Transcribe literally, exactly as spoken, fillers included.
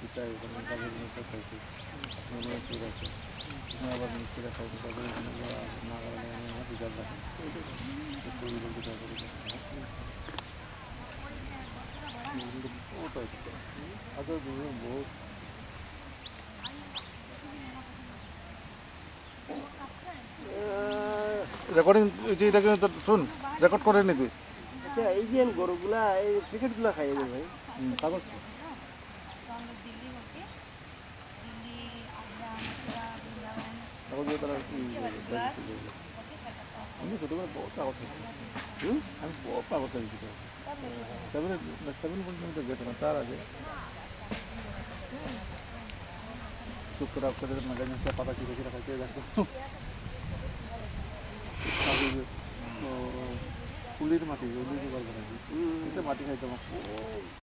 চাই ওখানে কাজের জিনিসটা খাইছি চুর আছে আবার মিষ্টিটা খাইছি তাদের এখানে না গেলে আমার রিজার্ভ রাখি শরীর বলতে চাই করি আচ্ছা বহুত রেকর্ডিং এটা কিন্তু শুন রেকর্ড করে নি তুই আচ্ছা এই যে গরুগুলা এই প্যাকেটগুলা খাইয়ে দেবে ভাই কাগজ কাগজ দিয়ে তারা আমি ছোটো করে বহুত কাগজ খাইছি আমি বহুত কাগজ খাইছি সেভেন সেভেন পর্যন্ত গেছে না তার আগে চুপ করে আপনাদের ম্যাগাজিনটা পাতা কি রেখে রাখাইতে দেখো ফুলির মাটি ওই মাটি খাইতে